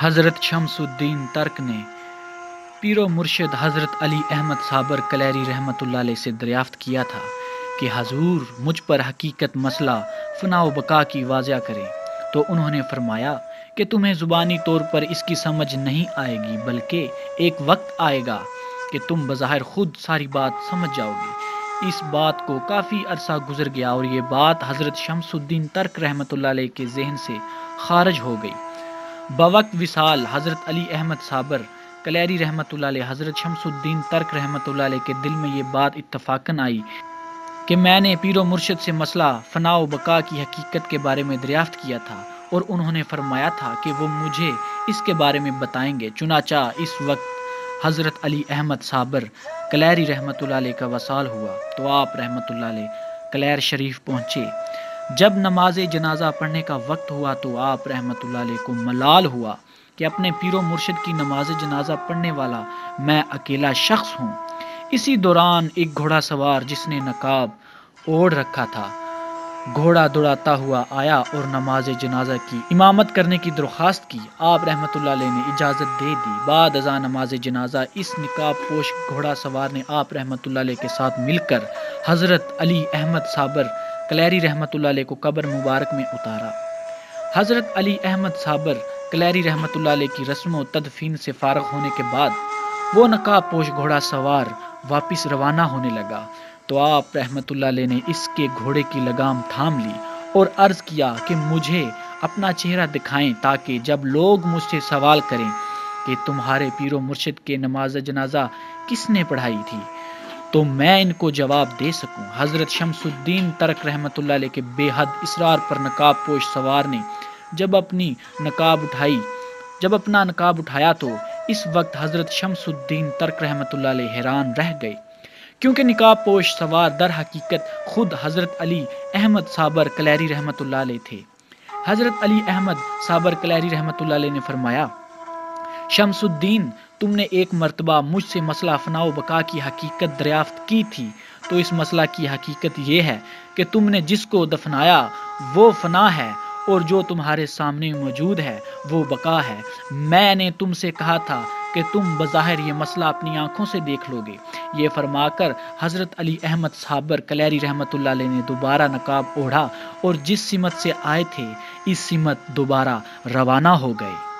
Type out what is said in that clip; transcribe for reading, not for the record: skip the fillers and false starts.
حضرت شمسالدین ترک نے پیر و مرشد حضرت علی احمد صابر کلیری رحمۃ اللہ علیہ سے دریافت کیا تھا کہ حضور مجھ پر حقیقت مسئلہ فنا و بقا کی واضح کریں، تو انہوں نے فرمایا کہ تمہیں زبانی طور پر اس کی سمجھ نہیں آئے گی، بلکہ ایک وقت آئے گا کہ تم بظاہر خود ساری بات سمجھ جاؤ گے۔ اس بات کو کافی عرصہ گزر گیا اور یہ بات حضرت شمسالدین ترک رحمۃ اللہ علیہ کے ذہن سے خارج ہو گئی۔ بوقت وصال حضرت علی احمد صابر کلیری رحمۃ اللہ علیہ حضرت شمسالدین ترک رحمۃ اللہ علیہ کے دل میں یہ بات اتفاقاً آئی کہ میں نے پیر و مرشد سے مسئلہ فنا و بقا کی حقیقت کے بارے میں دریافت کیا تھا، اور انہوں نے فرمایا تھا کہ وہ مجھے اس کے بارے میں بتائیں گے۔ چنانچہ اس وقت حضرت علی احمد صابر کلیری رحمۃ اللہ علیہ کا وصال ہوا تو آپ رحمۃ اللہ علیہ کلیر شریف پہنچے۔ جب نماز جنازہ پڑھنے کا وقت ہوا تو آپ رحمۃ اللہ علیہ کو ملال ہوا کہ اپنے پیر و مرشد کی نماز جنازہ پڑھنے والا میں اکیلا شخص ہوں۔ اسی دوران ایک گھوڑا سوار جس نے نقاب اوڑھ رکھا تھا گھوڑا دوڑاتا ہوا آیا اور نماز جنازہ کی امامت کرنے کی درخواست کی۔ آپ رحمۃ اللہ علیہ نے اجازت دے دی۔ بعد ازاں نماز جنازہ اس نقاب پوش گھوڑا سوار نے آپ رحمۃ اللہ علیہ کے ساتھ مل کر حضرت علی احمد صابر کلیری رحمۃ اللہ علیہ کو قبر مبارک میں اتارا۔ حضرت علی احمد صابر کلیری رحمۃ اللہ علیہ کی رسم و تدفین سے فارغ ہونے کے بعد وہ نقاب پوش گھوڑا سوار واپس روانہ ہونے لگا تو آپ رحمۃ اللہ علیہ نے اس کے گھوڑے کی لگام تھام لی اور عرض کیا کہ مجھے اپنا چہرہ دکھائیں تاکہ جب لوگ مجھ سے سوال کریں کہ تمہارے پیر و مرشد کے نماز جنازہ کس نے پڑھائی تھی تو میں ان کو جواب دے سکوں۔ حضرت شمسالدین ترک رحمۃ اللہ علیہ کے بے حد اصرار پر نقاب پوش سوار نے جب اپنا نقاب اٹھایا تو اس وقت حضرت شمسالدین ترک رحمۃ اللہ علیہ حیران رہ گئے، کیونکہ نقاب پوش سوار در حقیقت خود حضرت علی احمد صابر کلیری رحمۃ اللہ علیہ تھے۔ حضرت علی احمد صابر کلیری رحمۃ اللہ علیہ نے فرمایا، شمسالدین، تم نے ایک مرتبہ مجھ سے مسئلہ فنا و بقا کی حقیقت دریافت کی تھی، تو اس مسئلہ کی حقیقت یہ ہے کہ تم نے جس کو دفنایا وہ فنا ہے اور جو تمہارے سامنے موجود ہے وہ بقا ہے۔ میں نے تم سے کہا تھا کہ تم بظاہر یہ مسئلہ اپنی آنکھوں سے دیکھ لو گے۔ یہ فرما کر حضرت علی احمد صابر کلیری رحمۃ اللہ علیہ نے دوبارہ نقاب اوڑھا اور جس سمت سے آئے تھے اس سمت دوبارہ روانہ ہو گئے۔